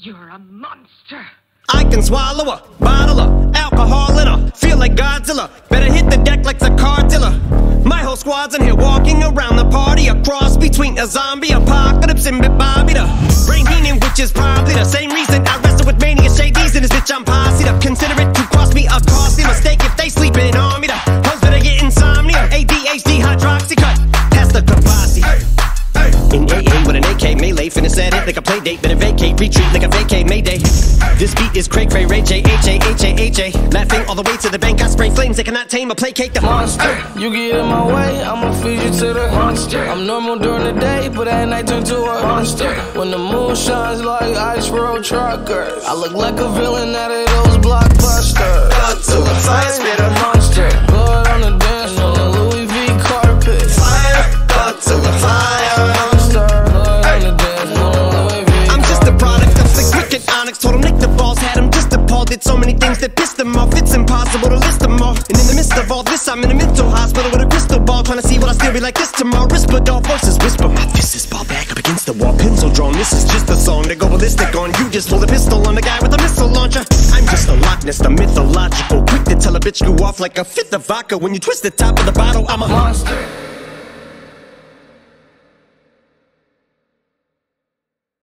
You're a monster. I can swallow a bottle of alcohol in her. Feel like Godzilla. Better hit the deck like the car dealer. My whole squad's in here walking around the party. A cross between a zombie apocalypse and Bobby the brain meaning, which is probably the same reason I wrestle with mania shades in this bitch. I'm posse up. Consider it to cost me a costly mistake if they sleeping on me. The hoes better get insomnia. ADHD hydroxy cut. Pass the Kabasi. In AA with an AK melee, finna set it like a play date. Better vacate, retreat like a vacay Mayday. This beat is Craig, Ray, Ray, J, H-A-H-A-H-A. Laughing all the way to the bank, I spray flames. They cannot tame or placate the monster. You get in my way, I'ma feed you to the monster. I'm normal during the day, but at night turn to a monster. When the moon shines like ice road truckers, I look like a villain out of those blockbusters. Got to the fire, spit a monster. Blood on the dance on the Louis V carpet. Fire, got to the fire. Told him lick the balls, had him just appalled. Did so many things that pissed him off. It's impossible to list them all. And in the midst of all this, I'm in a mental hospital with a crystal ball, trying to see what I still be like this tomorrow. Whisper, dog voices whisper. My fist is ball back up against the wall, pencil drawn. This is just a song to go ballistic on. You just pulled a pistol on the guy with a missile launcher. I'm just a Loch Ness, the mythological, quick to tell a bitch go off like a fifth of vodka. When you twist the top of the bottle, I'm a monster.